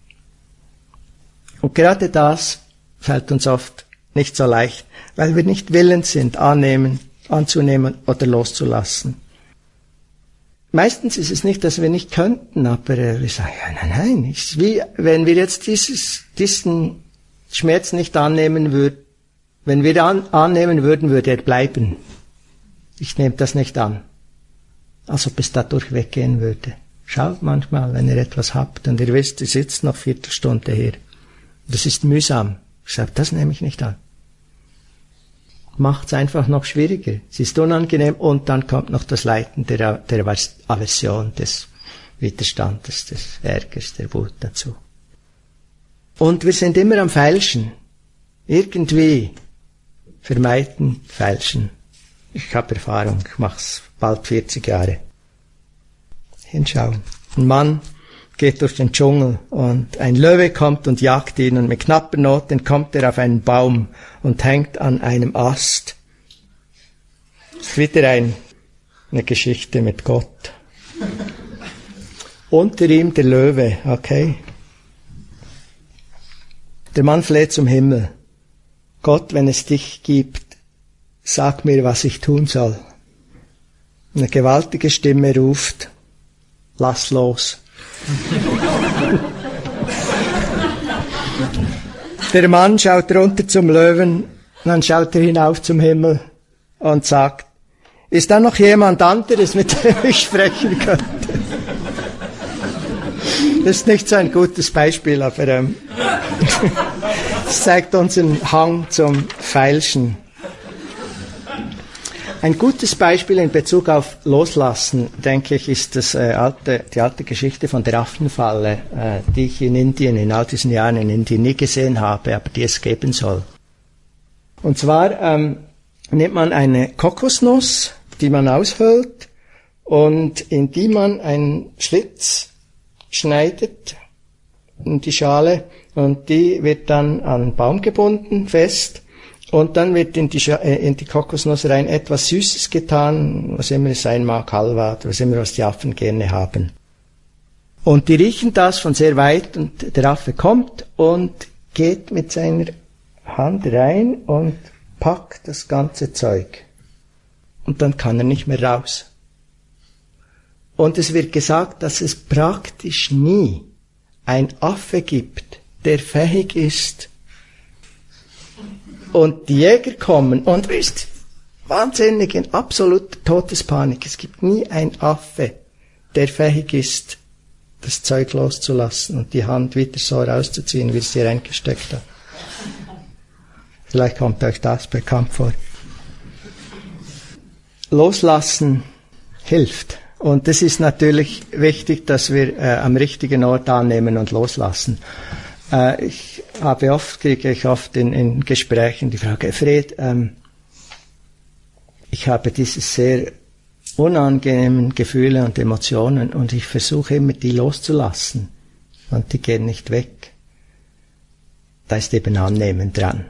Und gerade das fällt uns oft nicht so leicht, weil wir nicht willens sind, annehmen, anzunehmen oder loszulassen. Meistens ist es nicht, dass wir nicht könnten, aber wir sagen, ja, nein, nein, es ist wie, wenn wir jetzt dieses, diesen Schmerz nicht annehmen würden, wenn wir an, annehmen würden, würde er bleiben. Ich nehme das nicht an. Als ob es dadurch weggehen würde. Schaut manchmal, wenn ihr etwas habt und ihr wisst, ihr sitzt noch Viertelstunde hier. Das ist mühsam. Ich sage, das nehme ich nicht an. Macht es einfach noch schwieriger. Es ist unangenehm und dann kommt noch das Leiden der, der Aversion, des Widerstandes, des Ärgers, der Wut dazu. Und wir sind immer am Feilschen. Irgendwie vermeiden, feilschen. Ich habe Erfahrung, ich mache es bald vierzig Jahre. Hinschauen. Ein Mann geht durch den Dschungel und ein Löwe kommt und jagt ihn und mit knapper Not kommt er auf einen Baum und hängt an einem Ast. Das ist wieder ein, eine Geschichte mit Gott. Unter ihm der Löwe, okay. Der Mann fleht zum Himmel. Gott, wenn es dich gibt, sag mir, was ich tun soll. Eine gewaltige Stimme ruft, lass los. Der Mann schaut runter zum Löwen, dann schaut er hinauf zum Himmel und sagt, ist da noch jemand anderes, mit dem ich sprechen könnte? Das ist nicht so ein gutes Beispiel, aber ähm, es zeigt unseren Hang zum Feilschen. Ein gutes Beispiel in Bezug auf Loslassen, denke ich, ist das, äh, alte, die alte Geschichte von der Affenfalle, äh, die ich in Indien, in all diesen Jahren in Indien nie gesehen habe, aber die es geben soll. Und zwar ähm, nimmt man eine Kokosnuss, die man aushöhlt und in die man einen Schlitz schneidet in die Schale und die wird dann an einen Baum gebunden, fest. Und dann wird in die, in die Kokosnuss rein etwas Süßes getan, was immer es sein mag, Halva, was immer was die Affen gerne haben. Und die riechen das von sehr weit und der Affe kommt und geht mit seiner Hand rein und packt das ganze Zeug. Und dann kann er nicht mehr raus. Und es wird gesagt, dass es praktisch nie ein Affe gibt, der fähig ist, und die Jäger kommen und ist wahnsinnig in absoluter Todespanik. Es gibt nie einen Affe, der fähig ist, das Zeug loszulassen und die Hand wieder so rauszuziehen, wie es sie reingesteckt hat. Vielleicht kommt euch das bekannt vor. Loslassen hilft. Und es ist natürlich wichtig, dass wir äh, am richtigen Ort annehmen und loslassen. Äh, ich habe oft, kriege ich oft in, in Gesprächen die Frage, Fred, ähm, ich habe diese sehr unangenehmen Gefühle und Emotionen und ich versuche immer, die loszulassen. Und die gehen nicht weg. Da ist eben Annehmen dran.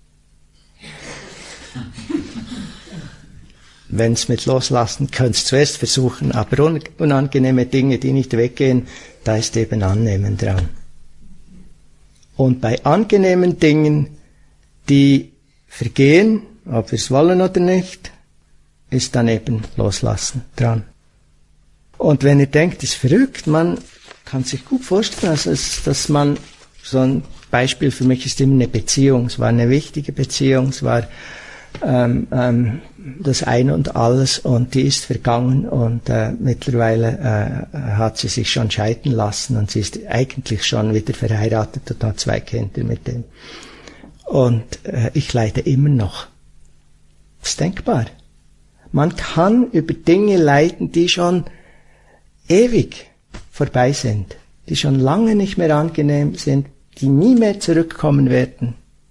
Wenn es mit Loslassen, könntest du zuerst versuchen, aber un- unangenehme Dinge, die nicht weggehen, da ist eben Annehmen dran. Und bei angenehmen Dingen, die vergehen, ob wir es wollen oder nicht, ist dann eben Loslassen dran. Und wenn ihr denkt, ist verrückt, man kann sich gut vorstellen, also es, dass man, so ein Beispiel für mich ist immer eine Beziehung, es war eine wichtige Beziehung, es war ähm, ähm, das Ein und Alles, und die ist vergangen, und äh, mittlerweile äh, hat sie sich schon scheiden lassen, und sie ist eigentlich schon wieder verheiratet und hat zwei Kinder mit dem. Und äh, ich leide immer noch. Das ist denkbar. Man kann über Dinge leiden, die schon ewig vorbei sind, die schon lange nicht mehr angenehm sind, die nie mehr zurückkommen werden.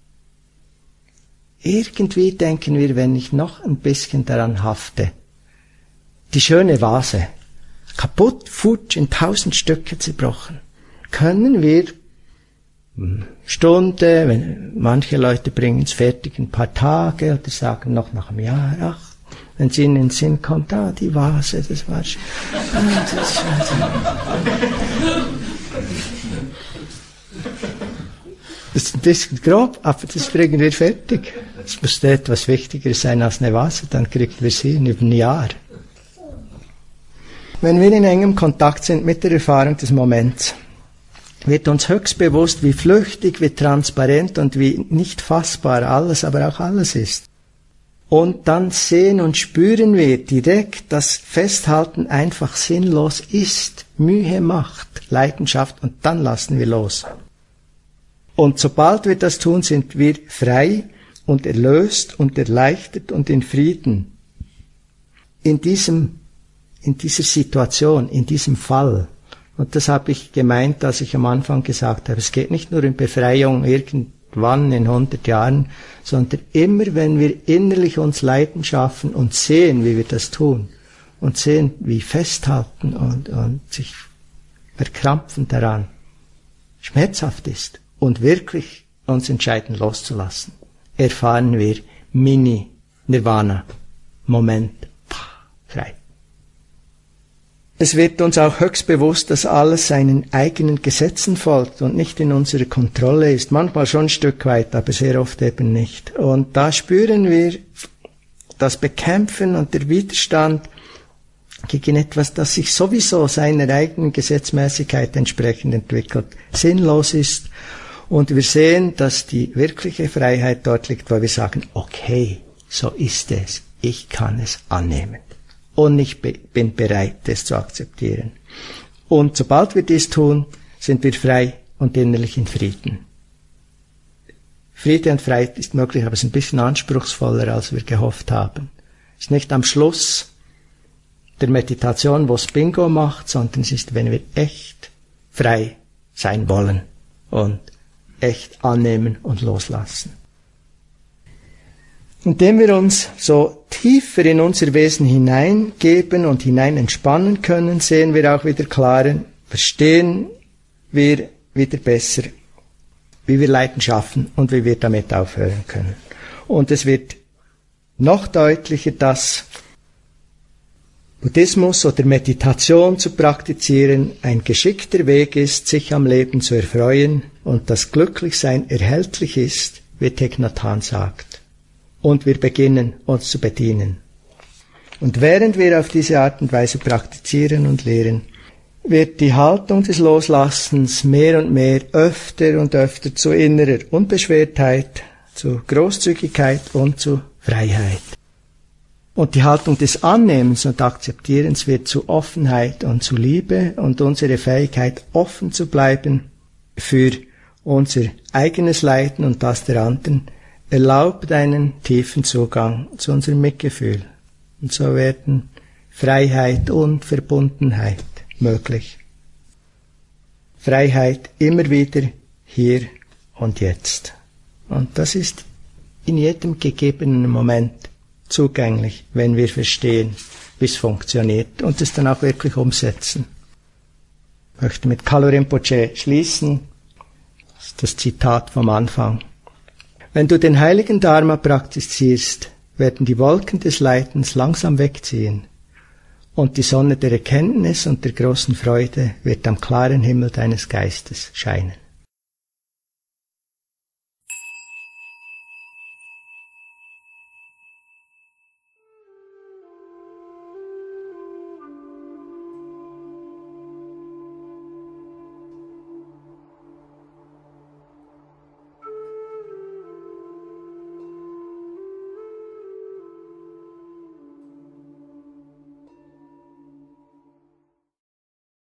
Irgendwie denken wir, wenn ich noch ein bisschen daran hafte, die schöne Vase, kaputt, futsch, in tausend Stücke zerbrochen, können wir Stunde, wenn manche Leute bringen es fertig, ein paar Tage, oder sagen noch nach einem Jahr, ach, wenn es ihnen in den Sinn kommt, ah, die Vase, das war schon. Das ist ein bisschen grob, aber das bringen wir fertig. Es müsste etwas wichtiger sein als eine Vase, dann kriegen wir sie in über ein Jahr. Wenn wir in engem Kontakt sind mit der Erfahrung des Moments, wird uns höchst bewusst, wie flüchtig, wie transparent und wie nicht fassbar alles, aber auch alles ist. Und dann sehen und spüren wir direkt, dass Festhalten einfach sinnlos ist, Mühe macht, Leidenschaft, und dann lassen wir los. Und sobald wir das tun, sind wir frei und erlöst und erleichtert und in Frieden. In diesem, in dieser Situation, in diesem Fall. Und das habe ich gemeint, als ich am Anfang gesagt habe, es geht nicht nur um Befreiung irgendwann in hundert Jahren, sondern immer, wenn wir innerlich uns Leiden schaffen und sehen, wie wir das tun, und sehen, wie festhalten und, und sich verkrampfen daran schmerzhaft ist, und wirklich uns entscheiden loszulassen, erfahren wir Mini-Nirvana, Moment, frei. Es wird uns auch höchst bewusst, dass alles seinen eigenen Gesetzen folgt und nicht in unserer Kontrolle ist. Manchmal schon ein Stück weit, aber sehr oft eben nicht. Und da spüren wir das Bekämpfen und der Widerstand gegen etwas, das sich sowieso seiner eigenen Gesetzmäßigkeit entsprechend entwickelt, sinnlos ist. Und wir sehen, dass die wirkliche Freiheit dort liegt, wo wir sagen, okay, so ist es, ich kann es annehmen. Und ich bin bereit, es zu akzeptieren. Und sobald wir dies tun, sind wir frei und innerlich in Frieden. Friede und Freiheit ist möglich, aber es ist ein bisschen anspruchsvoller, als wir gehofft haben. Es ist nicht am Schluss der Meditation, wo es Bingo macht, sondern es ist, wenn wir echt frei sein wollen und echt annehmen und loslassen. Indem wir uns so tiefer in unser Wesen hineingeben und hinein entspannen können, sehen wir auch wieder klarer, verstehen wir wieder besser, wie wir Leiden schaffen und wie wir damit aufhören können. Und es wird noch deutlicher, dass Buddhismus oder Meditation zu praktizieren ein geschickter Weg ist, sich am Leben zu erfreuen, und das Glücklichsein erhältlich ist, wie Thich Nhat Hanh sagt. Und wir beginnen, uns zu bedienen. Und während wir auf diese Art und Weise praktizieren und lehren, wird die Haltung des Loslassens mehr und mehr, öfter und öfter zu innerer Unbeschwertheit, zu Großzügigkeit und zu Freiheit. Und die Haltung des Annehmens und Akzeptierens wird zu Offenheit und zu Liebe, und unsere Fähigkeit, offen zu bleiben für unser eigenes Leiden und das der anderen, erlaubt einen tiefen Zugang zu unserem Mitgefühl. Und so werden Freiheit und Verbundenheit möglich. Freiheit immer wieder hier und jetzt. Und das ist in jedem gegebenen Moment zugänglich, wenn wir verstehen, wie es funktioniert und es dann auch wirklich umsetzen. Ich möchte mit Kalu Rinpoche schließen. Das ist das Zitat vom Anfang. Wenn du den heiligen Dharma praktizierst, werden die Wolken des Leidens langsam wegziehen, und die Sonne der Erkenntnis und der großen Freude wird am klaren Himmel deines Geistes scheinen.